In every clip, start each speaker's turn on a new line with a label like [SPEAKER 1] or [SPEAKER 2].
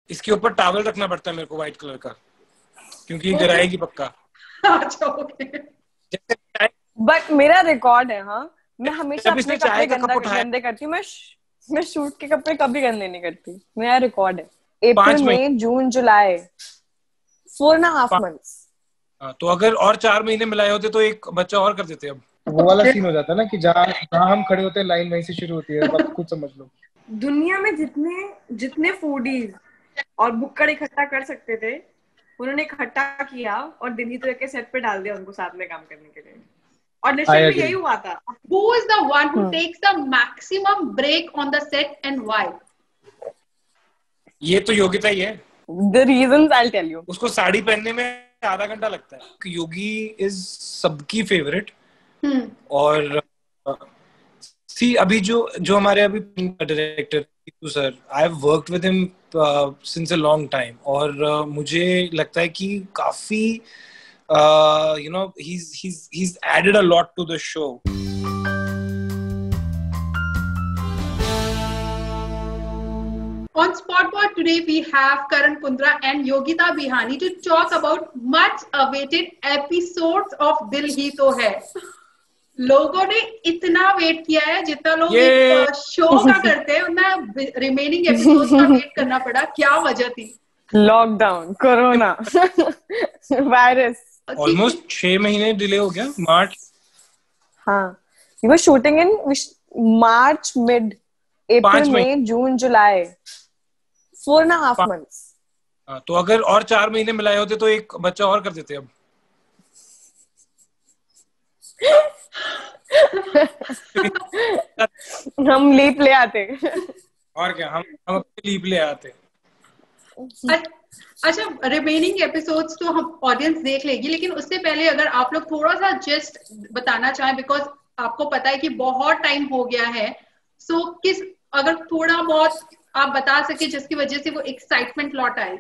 [SPEAKER 1] इसके ऊपर टॉवल रखना पड़ता है मेरे को व्हाइट कलर का, क्योंकि गिराएगी पक्का।
[SPEAKER 2] अच्छा ओके।
[SPEAKER 3] बट मेरा रिकॉर्ड है, हाँ मैं हमेशा अपने कपड़े
[SPEAKER 1] गंदे
[SPEAKER 3] गंदे करती हूँ। मैं शूट के कपड़े कभी गंदे नहीं करती, मेरा रिकॉर्ड है। अप्रैल, मई, जून, जुलाई, 4.5 months।
[SPEAKER 1] तो अगर और 4 महीने मिलाए होते तो एक बच्चा और कर देते। अब
[SPEAKER 4] वो वाला सीन हो जाता है ना कि जहाँ हम खड़े होते हैं लाइन वहीं से शुरू होती है, अब खुद समझ लो।
[SPEAKER 2] दुनिया में जितने फूडीज और बुक्कड़ इकट्ठा कर सकते थे, उन्होंने इकट्ठा किया और दिल्ली तो के सेट पे डाल दिया उनको साथ में काम करने के लिए। और लिटरली में यही हुआ था।
[SPEAKER 5] Who is the one who takes the maximum break on the set and why?
[SPEAKER 1] ये तो योगिता ही है।
[SPEAKER 3] The reasons I'll tell you.
[SPEAKER 1] उसको साड़ी पहनने में आधा घंटा लगता है। योगी इज सबकी फेवरेट। और सी अभी जो हमारे अभी director sir, I have worked with him since a long time, और मुझे लगता है कि काफी you know he's added a lot to the show.
[SPEAKER 5] On Spotboard today we have Karan Kundra and Yogita Bihani to talk about much awaited episodes of Dil Hi To Hai. लोगों ने इतना wait किया है, जितना लोग एक show का करते हैं उतना रिमेनिंग एपिसोड्स का वेट करना पड़ा। क्या वजह थी?
[SPEAKER 3] Lockdown, corona, virus.
[SPEAKER 1] ऑलमोस्ट 6 महीने डिले हो गया। मार्च,
[SPEAKER 3] हाँ we were shooting in March mid, April, May, June, July, 4.5 months।
[SPEAKER 1] तो अगर और 4 महीने मिलाए होते तो एक बच्चा और कर देते। अब
[SPEAKER 3] हम लीप ले आते।
[SPEAKER 1] और क्या, हम अपनी लीप ले आते।
[SPEAKER 5] अच्छा, रिमेनिंग एपिसोड्स तो हम ऑडियंस देख लेगी, लेकिन उससे पहले अगर आप लोग थोड़ा सा जस्ट बताना चाहें, बिकॉज आपको पता है कि बहुत टाइम हो गया है, सो अगर थोड़ा बहुत आप बता सके जिसकी वजह से वो एक्साइटमेंट लौट आए।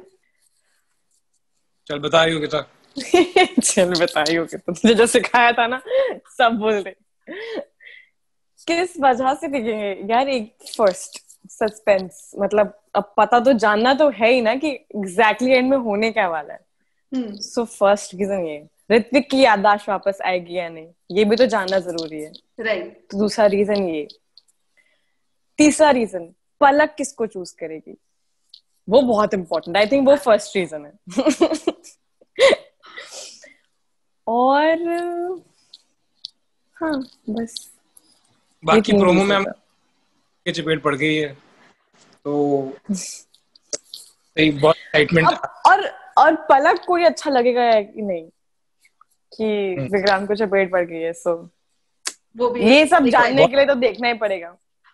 [SPEAKER 1] चल बता रही हो कितना।
[SPEAKER 3] चल बताई हो कि तुमने जो सिखाया था ना सब बोल दे। किस वजह से देखेंगे यार? एक फर्स्ट सस्पेंस, मतलब अब पता तो जानना तो है ही ना कि एग्जैक्टली एंड में होने क्या वाला है। सो फर्स्ट रीजन ये, ऋत्विक की याददाश्त वापस आएगी या नहीं, ये भी तो जानना जरूरी है।
[SPEAKER 5] राइट।
[SPEAKER 3] तो दूसरा रीजन ये। तीसरा रीजन, पलक किसको चूज करेगी, वो बहुत इंपॉर्टेंट। आई थिंक वो फर्स्ट रीजन है। और हाँ बस
[SPEAKER 1] बाकी प्रोमो में हम के चपेट पड़ गई है, तो बहुत एक्साइटमेंट।
[SPEAKER 3] और पलक को ही अच्छा लगेगा कि नहीं कि विक्रांत को चपेट पड़ गई है। सो
[SPEAKER 5] वो भी
[SPEAKER 3] ये सब जानने के लिए तो देखना ही पड़ेगा।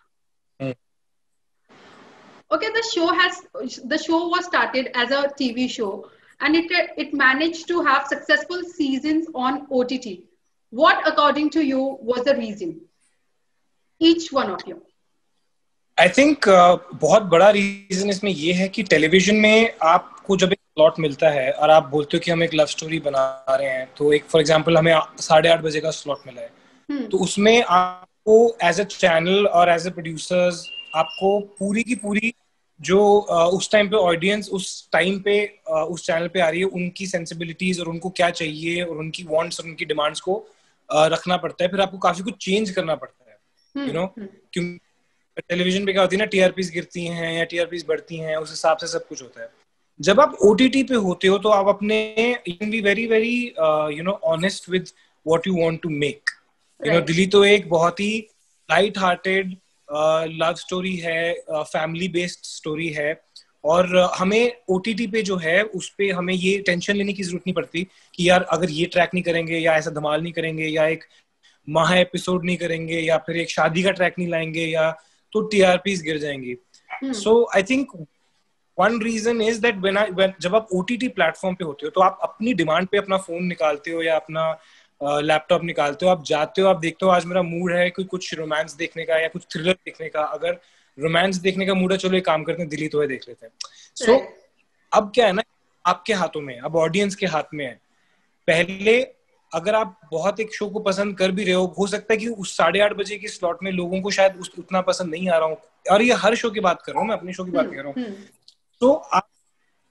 [SPEAKER 5] Okay, the show was started as a TV show and it managed to have successful seasons on OTT. What according to you was the reason? Each one of you.
[SPEAKER 1] I think बहुत बड़ा reason इसमें ये है कि television में आपको जब एक स्लॉट मिलता है और आप बोलते हो कि हम एक लव स्टोरी बना रहे हैं, तो एक फॉर एग्जांपल हमें 8:30 बजे का स्लॉट मिला है, तो उसमें आपको एज अ चैनल और एज अ प्रोड्यूसर्स आपको पूरी की पूरी जो उस टाइम पे ऑडियंस उस टाइम पे उस चैनल पे आ रही है, उनकी सेंसिबिलिटीज और उनको क्या चाहिए और उनकी वांट्स और उनकी डिमांड्स को रखना पड़ता है। फिर आपको काफी कुछ चेंज करना पड़ता है, यू नो, क्योंकि टेलीविजन पे क्या होती है ना, टीआरपीज गिरती हैं या टीआरपीज बढ़ती हैं, उस हिसाब से सब कुछ होता है। जब आप ओटीटी पे होते हो तो आप अपने you can be very very you know honest with what you want to make. You know, दिल्ली तो एक बहुत ही लाइट हार्टेड लव स्टोरी है, फैमिली बेस्ड स्टोरी है, और हमें ओटीटी पे जो है उस पे हमें ये टेंशन लेने की जरूरत नहीं पड़ती कि यार अगर ये ट्रैक नहीं करेंगे या ऐसा धमाल नहीं करेंगे या एक माह एपिसोड नहीं करेंगे या फिर एक शादी का ट्रैक नहीं लाएंगे या तो टीआरपीज गिर जाएंगी। So I think one reason is that जब आप ओटीटी प्लेटफॉर्म पे होते हो तो आप अपनी डिमांड पे अपना फोन निकालते हो या अपना लैपटॉप निकालते हो, आप जाते हो, आप देखते हो आज मेरा मूड है कि कुछ रोमांस देखने का या कुछ थ्रिलर देखने का। अगर रोमांस देखने का मूड है, चलो एक काम करते हैं, दिल्ली तो है देख लेते हैं। सो अब क्या है ना, आपके हाथों में, अब ऑडियंस के हाथ में है। पहले अगर आप बहुत एक शो को पसंद कर भी रहे हो सकता है कि उस 8:30 बजे की स्लॉट में लोगों को शायद उतना पसंद नहीं आ रहा हो, और ये हर शो की बात कर रहा हूँ मैं, अपने शो की बात कर रहा हूँ। तो आप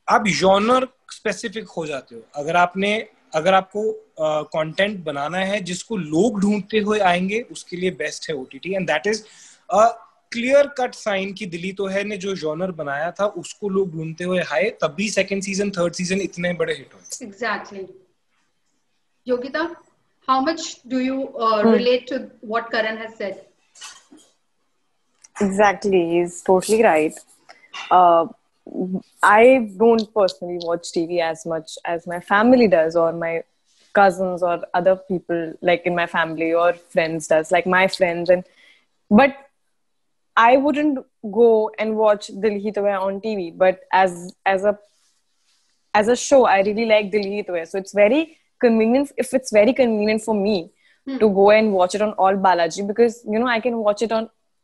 [SPEAKER 1] आप जॉनर स्पेसिफिक हो जाते हो। अगर आपको कंटेंट बनाना है जिसको लोग ढूंढते हुए आएंगे, उसके लिए बेस्ट है OTT, and that is a clear cut sign कि दिल्ली तो है ने जो जॉनर बनाया था उसको लोग ढूंढते हुए आए, तभी सेकंड सीजन थर्ड सीजन इतने बड़े हिट हुए।
[SPEAKER 5] Exactly. Yogita, how much do you relate to what Karan has said?
[SPEAKER 3] Exactly, he's totally right. Uh, I don't personally watch TV as much as my family does, or my cousins, or other people like in my family or friends does, like my friends. But I wouldn't go and watch Dil Hi To Hai on TV. But as a show, I really like Dil Hi To Hai. So it's very convenient. If it's very convenient for me to go and watch it on all Balaji, because I can watch it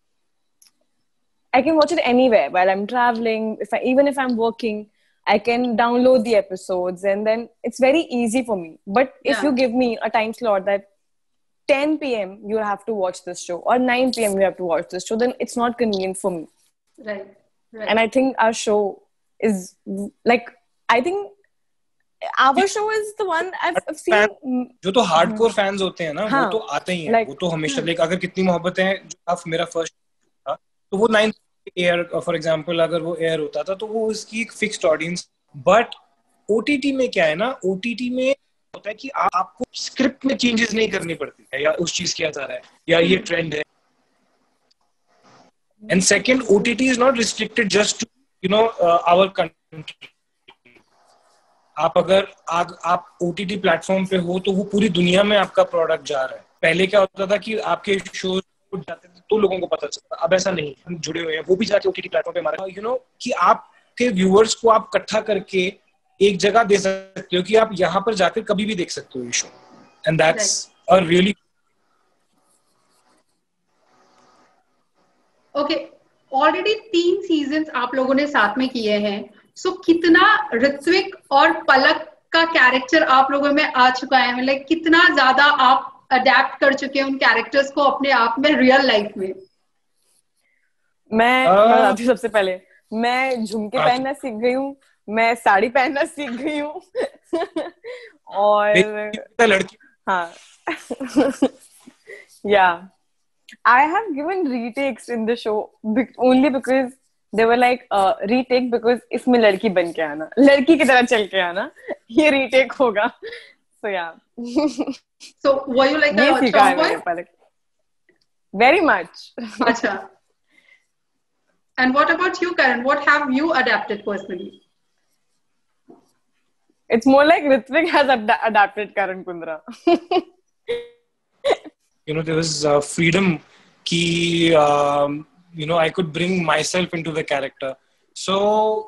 [SPEAKER 3] anywhere while I'm traveling. Even if I'm working, I can download the episodes, and then it's very easy for me. But if you give me a time slot that 10 p.m. you have to watch this show, or 9 p.m. you have to watch this show, then it's not convenient for me.
[SPEAKER 5] Right.
[SPEAKER 3] And I think our show is like, I think our show is the one I've seen.
[SPEAKER 1] जो तो hardcore fans होते हैं ना, वो तो आते ही हैं, वो तो हमेशा लाइक अगर कितनी मोहब्बत है, जो मेरा फर्स्ट था तो वो 9 एयर फॉर एग्जांपल अगर वो एयर होता था तो वो उसकी एक फिक्स्ड ऑडियंस। बट ओटीटी में क्या है ना, ओटीटी में होता है कि आपको स्क्रिप्ट में चेंजेस नहीं करनी पड़ती है, या उस चीज किया जा रहा है, या ये ट्रेंड है। And second, OTT is not restricted just to our country. आप ओटीटी प्लेटफॉर्म पे हो तो वो पूरी दुनिया में आपका प्रोडक्ट जा रहा है। पहले क्या होता था कि आपके शो जाते थे तो लोगों को पता चलता, अब ऐसा नहीं, हम जुड़े हुए हैं, वो भी जाके ओटीटी प्लेटफॉर्म पे हमारा कि आपके व्यूअर्स को आप इकट्ठा करके एक जगह दे सकते हो कि आप यहाँ पर जाकर कभी भी देख सकते हो ये show, and that's a really
[SPEAKER 5] okay. Already 3 seasons आप लोगों ने साथ में किए हैं, सो कितना ऋत्विक और पलक का कैरेक्टर आप लोगों में आ चुका है, मतलब कितना ज्यादा आप अडेप्ट कर चुके हैं उन कैरेक्टर्स को अपने आप में रियल लाइफ में?
[SPEAKER 3] मैं बताती हूँ। सबसे पहले मैं झुमके पहनना सीख गई हूँ, मैं साड़ी पहनना सीख गई हूँ और
[SPEAKER 1] लड़की
[SPEAKER 3] हाँ yeah, I have given retakes in the show only because they were like retake because इसमें लड़की बन के आना, लड़की की तरह चल के आना, ये retake होगा। So yeah.
[SPEAKER 5] So were you like a tomboy?
[SPEAKER 3] Very much.
[SPEAKER 5] Acha. And what about you, Karan? What have you adapted personally?
[SPEAKER 3] It's more like Ritwik has adapted Karan Kundra.
[SPEAKER 1] There was freedom ki I could bring myself into the character. So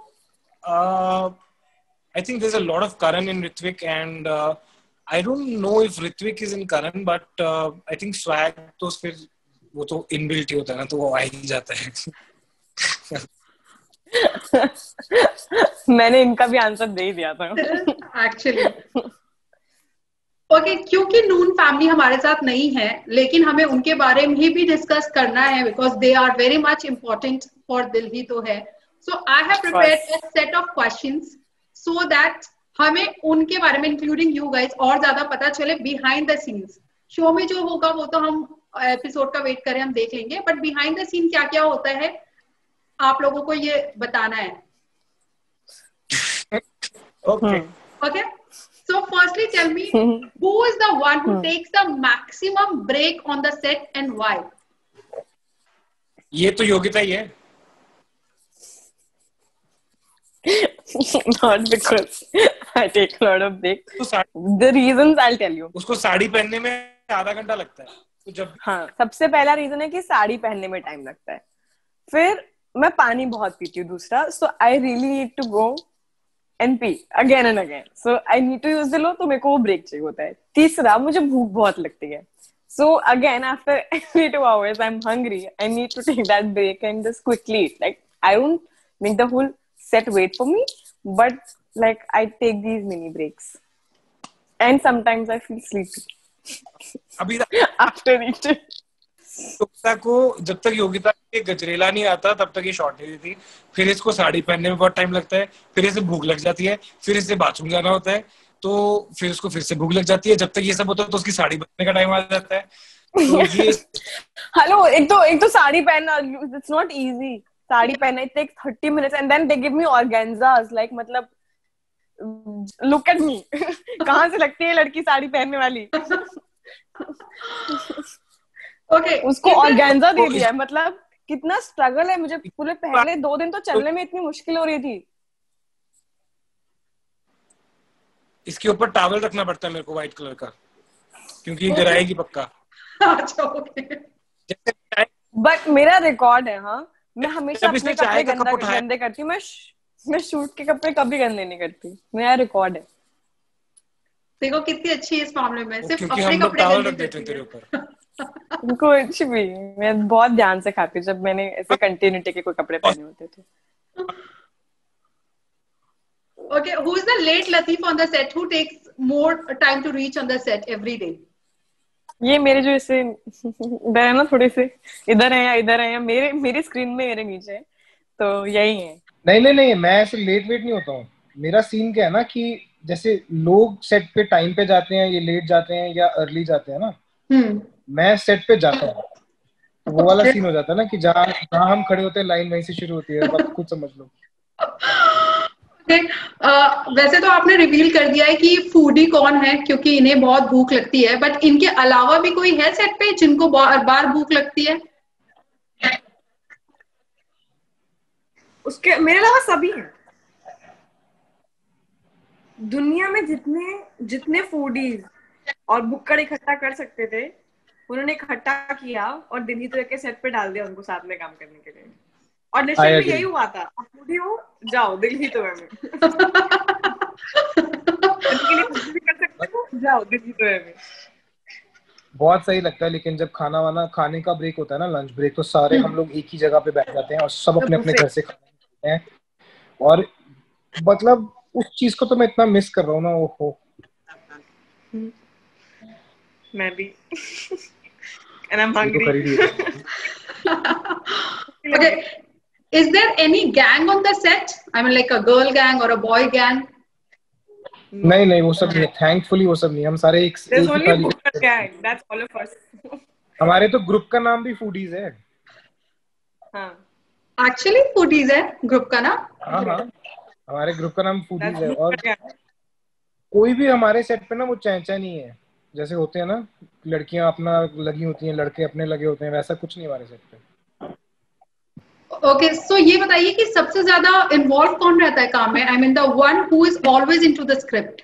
[SPEAKER 1] I think there's a lot of Karan in Ritwik, and I don't know if Ritwik is in Karan, but I think swag तो फिर वो तो inbuilt ही होता है ना, तो वो आ ही जाता है।
[SPEAKER 3] मैंने इनका भी आंसर दे ही दिया था
[SPEAKER 5] एक्चुअली। ओके, क्योंकि नून फैमिली हमारे साथ नहीं है, लेकिन हमें उनके बारे में भी डिस्कस करना है because they are very much important for दिल ही तो है। So I have prepared a set of questions so that हमें उनके बारे में इंक्लूडिंग यू गाइस और ज्यादा पता चले बिहाइंड द सीन्स। शो में जो होगा वो तो हम एपिसोड का वेट करें, हम देख लेंगे, बट बिहाइंड द सीन क्या क्या होता है आप लोगों को ये बताना है। Okay. So firstly tell me who is the one who takes the maximum break on the set and why?
[SPEAKER 1] ये तो योगिता ही है।
[SPEAKER 3] Not because I take a lot of breaks. The reasons I'll tell you.
[SPEAKER 1] उसको साड़ी पहनने में आधा घंटा लगता है, तो जब
[SPEAKER 3] हाँ, सबसे पहला रीजन है कि साड़ी पहनने में टाइम लगता है। फिर मैं पानी बहुत पीती हूँ, दूसरा so I really need to go and pee again and again, so I need to use the लो, तो मेरे को वो ब्रेक चाहिए होता है। तीसरा, मुझे भूख बहुत लगती है, so again after every 2 hours I'm hungry, I need to take that break and just quickly eat. Like I don't make the whole set wait for me, but like I take these mini breaks and sometimes I feel sleepy after eating.
[SPEAKER 1] Yogita को जब तक योगिता के गजरेला नहीं आता तब तक ये short नहीं देती। फिर इसको साड़ी पहनने में बहुत टाइम लगता है, फिर इसे भूख लग जाती है, फिर इसे बाथरूम जाना होता है, तो फिर उसको फिर से भूख लग जाती है। जब तक ये सब होता है तो उसकी साड़ी बनने का टाइम आ जाता है। तो ये
[SPEAKER 3] हेलो, एक तो साड़ी पहनना, इट्स नॉट इजी। साड़ी पहनना it takes 30 minutes and then they give me organzas, like मतलब लुक एट मी। कहाँ से लगती है लड़की साड़ी पहनने वाली?
[SPEAKER 5] ओके,
[SPEAKER 3] उसको ऑर्गेन्जा दे दिया है। मतलब कितना स्ट्रगल है। मुझे पूरे पहले 2 दिन तो चलने में इतनी मुश्किल हो रही थी।
[SPEAKER 1] इसके ऊपर टॉवल रखना पड़ता है मेरे को व्हाइट कलर का, क्योंकि गिराएगी पक्का।
[SPEAKER 5] अच्छा, ओके।
[SPEAKER 3] बट मेरा रिकॉर्ड है, हाँ, मैं हमेशा अपने कपड़े
[SPEAKER 1] चाय का कप उठाया,
[SPEAKER 3] गंदे करती हूँ। मैं शूट के कपड़े कभी गंदे नहीं करती। मेरा रिकॉर्ड है।
[SPEAKER 5] देखो कितनी अच्छी है इस मामले में, सिर्फ
[SPEAKER 1] क्योंकि
[SPEAKER 5] अपने
[SPEAKER 1] हम लोग
[SPEAKER 5] कपड़े
[SPEAKER 1] टॉवल
[SPEAKER 5] गंदे
[SPEAKER 1] रख देते हैं
[SPEAKER 5] करती
[SPEAKER 1] तेरे
[SPEAKER 5] है।
[SPEAKER 1] ऊपर।
[SPEAKER 3] कुछ भी, मैं बहुत ध्यान से खाती हूँ जब मैंने ऐसे कंटिन्यूटी के कोई कपड़े पहने होते थे।
[SPEAKER 5] Okay, who is the late Latif on the set? Who takes more time to reach on the set every day?
[SPEAKER 3] ये मेरे जो ऐसे इधर है ना, थोड़े से इधर है या मेरी स्क्रीन में मेरे नीचे, तो यही है।
[SPEAKER 4] नहीं, मैं ऐसे लेट वेट नहीं होता हूँ। मेरा सीन क्या है ना कि जैसे लोग सेट पे टाइम पे जाते हैं, ये लेट जाते हैं या अर्ली जाते हैं ना, मैं सेट पे जाता हूँ। तो वो वाला सीन हो जाता है ना कि जहाँ हम खड़े होते हैं लाइन वहीं से शुरू होती है। अब आप खुद समझ लो।
[SPEAKER 5] वैसे तो आपने रिवील कर दिया है कि फूडी कौन है, क्योंकि इन्हें बहुत भूख लगती है, बट इनके अलावा भी कोई है सेट पे जिनको बार बार भूख लगती है?
[SPEAKER 2] उसके मेरे अलावा सभी हैं। दुनिया में जितने फूडीज और बुक्कड़ इकट्ठा कर सकते थे, उन्होंने इकट्ठा किया और दिल्ली तो के सेट पे डाल दिया उनको साथ में काम करने के लिए। और निश्चय में यही हुआ था, फूडी हो जाओ दिल्ली तो में के लिए कुछ भी कर सकते हो, जाओ दिल्ली तो में।
[SPEAKER 4] बहुत सही लगता है, लेकिन जब खाना खाने का ब्रेक होता है ना, लंच ब्रेक, तो सारे हम लोग एक ही जगह पे बैठ जाते हैं और सब अपने अपने घर से खाना खाते हैं। और मतलब उस चीज को तो मैं इतना मिस कर रहा हूँ ना। ओहो,
[SPEAKER 2] मैं भी। And I'm hungry.
[SPEAKER 5] Okay, is there any gang on the set? I mean, like a girl gang or a boy gang?
[SPEAKER 4] नहीं, वो सब नहीं है। थैंकफुली वो सब नहीं है। हम सारे एक ही थाली।
[SPEAKER 2] That's all of us.
[SPEAKER 4] हमारे तो ग्रुप का नाम भी फूडीज है।
[SPEAKER 2] हाँ,
[SPEAKER 5] एक्चुअली फूडीज है ग्रुप का नाम?
[SPEAKER 4] हाँ, हमारे ग्रुप का नाम फूडीज है। और कोई भी हमारे सेट पे ना वो चैंचा नहीं है। जैसे होते हैं ना, लड़कियां अपना लगी होती हैं, लड़के अपने लगे होते हैं, वैसा कुछ नहीं हमारे सेट पे।
[SPEAKER 5] ओके, सो ये बताइए कि सबसे ज्यादा इन्वॉल्व कौन रहता है काम में? I mean the one who is always into the script.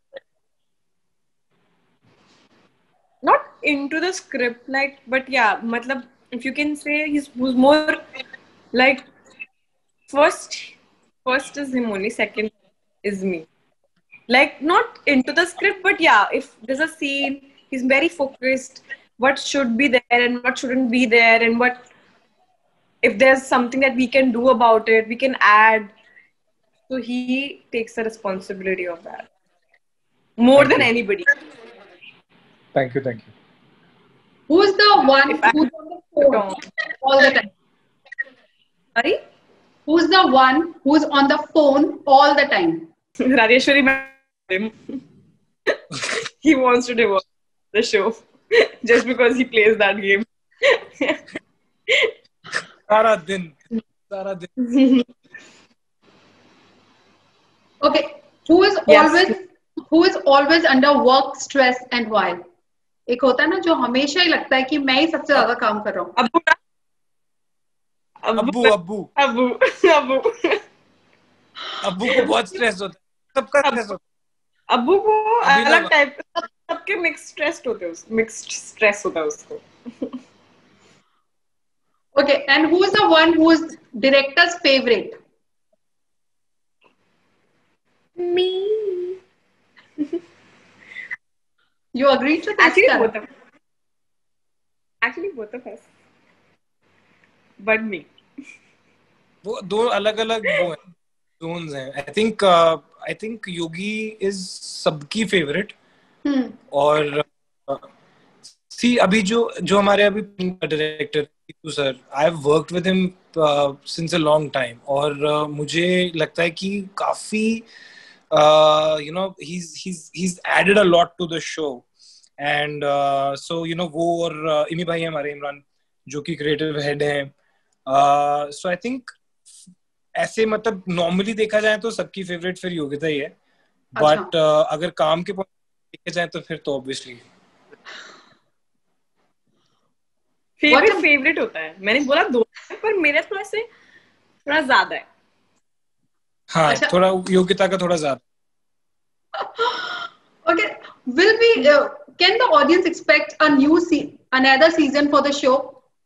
[SPEAKER 2] not into the script, like, but yeah, matlab, if you can say who's more like first is him only, second is me. Like, not into the script, but yeah, if there's a scene, he's very focused what should be there and what shouldn't be there, and what if there's something that we can do about it, we can add. So he takes the responsibility of that more than anybody.
[SPEAKER 4] Thank you.
[SPEAKER 5] Who's the one who's on the phone all the time?
[SPEAKER 2] Sorry?
[SPEAKER 5] Who's the one who's on the phone all the time?
[SPEAKER 2] Rajeshwari ma'am. He wants to divorce the show just because he plays that game.
[SPEAKER 1] सारा दिन
[SPEAKER 5] Okay, who is always under work stress and why? एक होता है ना जो हमेशा ही लगता है कि मैं ही सबसे ज्यादा काम कर रहा हूँ।
[SPEAKER 1] अब्बू को बहुत स्ट्रेस होता है, सबका स्ट्रेस होता है।
[SPEAKER 2] अब्बू को अलग टाइप, सबके मिक्स्ड स्ट्रेस होता है उसको।
[SPEAKER 5] Okay, and who is the one who is director's favorite?
[SPEAKER 2] Me.
[SPEAKER 5] You agree to this?
[SPEAKER 2] Actually both of us. But me.
[SPEAKER 1] वो दो अलग-अलग वो हैं, zones हैं. I think Yogi is सबकी favorite. और सी अभी जो हमारे अभी director sir, I have worked with him since a long time, और मुझे लगता है कि काफी you know he's added a lot to the show, and so you know वो और इमी भाई हमारे इमरान जो कि क्रिएटिव हेड हैं, so I think ऐसे मतलब नॉर्मली देखा जाए तो सबकी फेवरेट फिर योगिता ही है, बट अगर काम के पॉइंट देखा जाए तो फिर तो ऑब्वियसली
[SPEAKER 3] फेवरेट होता है। मैंने बोला दो, पर मेरा थोड़ा ज्यादा है।
[SPEAKER 1] हाँ, थोड़ा योगिता का थोड़ा ज्यादा।
[SPEAKER 5] Okay, will we can the audience expect a new another season for the show?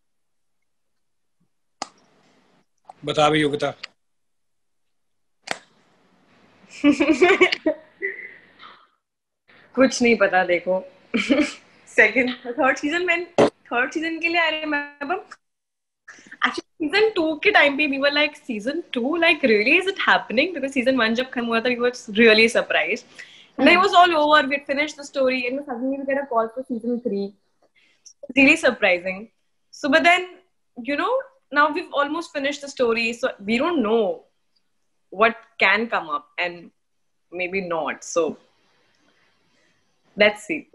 [SPEAKER 1] बता भी योगिता।
[SPEAKER 3] कुछ नहीं पता, देखो। थर्ड सीजन के लिए आई रिमेम्बर एक्चुअली सीजन 2 के टाइम पे we were like season 2 like really is it happening, because season 1 जब खत्म हुआ था we were really surprised, and it was all over, we had finished the story and suddenly we get a call for season 3. It's really surprising. So but then you know now we've almost finished the story, so we don't know what can come up and maybe not, so let's see.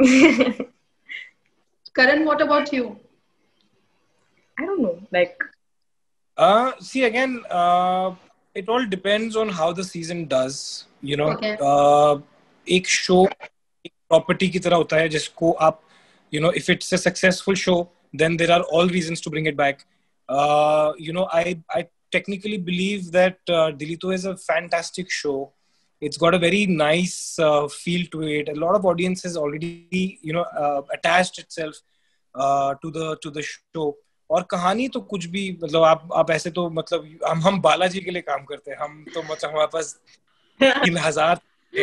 [SPEAKER 5] Karan, what about you?
[SPEAKER 3] I don't know, like
[SPEAKER 1] see again, it all depends on how the season does, you know.
[SPEAKER 5] Okay.
[SPEAKER 1] एक show एक property की तरह होता है जिसको आप you know if it's a successful show then there are all reasons to bring it back. You know, I technically believe that Dilito is a fantastic show. It's got a very nice feel to it. A lot of audience has already you know attached itself to the show. और कहानी तो कुछ भी मतलब आप ऐसे तो मतलब हम बालाजी के लिए काम करते हैं, हम तो मतलब हमारे पास 3000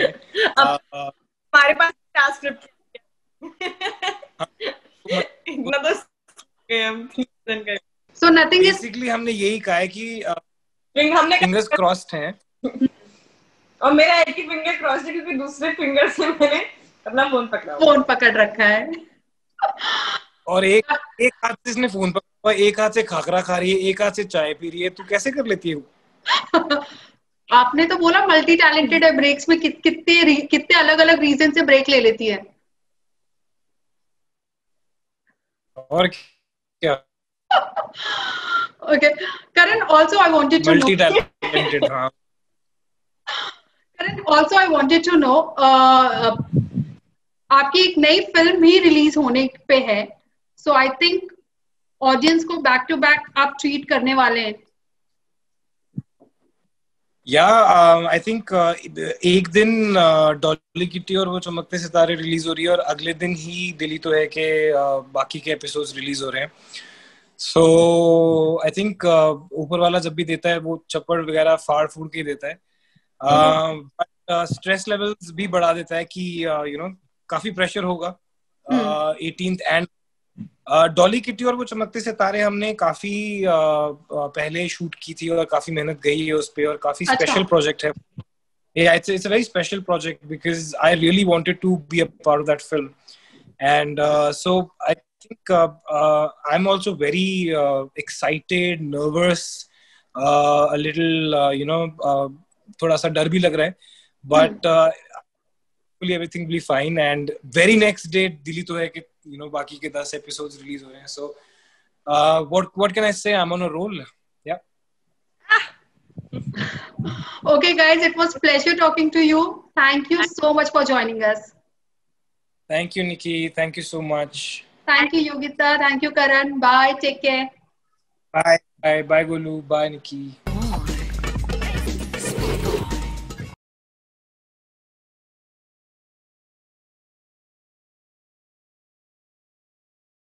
[SPEAKER 3] हमारे पास ट्रांसक्रिप्ट इतना तो
[SPEAKER 5] so nothing is
[SPEAKER 1] basically हमने यही कहा है कि
[SPEAKER 3] हमने
[SPEAKER 1] फिंगर्स क्रॉस्ड हैं,
[SPEAKER 3] और मेरा एक ही फिंगर क्रॉस्ड है क्योंकि दूसरे फिंगर से मैंने अपना फोन पकड़ रखा है
[SPEAKER 1] और एक हाथ से इसने फोन पकड़ा, एक हाथ से खाखरा खा रही है, एक हाथ से चाय पी रही है, तू कैसे कर लेती है?
[SPEAKER 5] आपने तो बोला मल्टी टैलेंटेड है, ब्रेक्स में कितने अलग अलग रीजन से ब्रेक ले लेती है।
[SPEAKER 1] और क्या?
[SPEAKER 5] Okay, Karan, also I wanted to
[SPEAKER 1] multi talented, हाँ।
[SPEAKER 5] Karan, also I wanted to know, आपकी एक नई फिल्म भी रिलीज होने पे है, so I think ऑडियंस को बैक टू बैक आप ट्रीट करने वाले हैं।
[SPEAKER 1] आई थिंक एक दिन डॉली किटी और वो चमकते सितारे रिलीज हो रही है और अगले दिन ही दिली तो है कि बाकी के एपिसोड्स रिलीज हो रहे हैं। सो आई थिंक ऊपर वाला जब भी देता है वो चप्पड़ वगैरह फाड़ फूड़ के देता है, बट स्ट्रेस लेवल्स भी बढ़ा देता है कि यू नो काफी प्रेशर होगा 18th एंड डॉली किटी और वो चमकते सितारे हमने काफी पहले शूट की थी और काफी मेहनत गई है उस पे और काफी स्पेशल प्रोजेक्ट है। It's a very special project because I really wanted to be a part of that film, and so I think I'm also very excited, nervous, a little you know थोड़ा सा डर भी लग रहा है, but hopefully everything will be fine, and very next day Delhi तो है कि you know बाकी के 10 episodes release हो रहे हैं, so what can I say, I'm on a roll. Yeah.
[SPEAKER 5] Okay guys, it was pleasure talking to you. Thank you so much for joining us.
[SPEAKER 1] Thank you Nikki, thank you so much.
[SPEAKER 5] Thank you Yogita, thank you Karan, bye, take care.
[SPEAKER 1] Bye Golu, bye Nikki.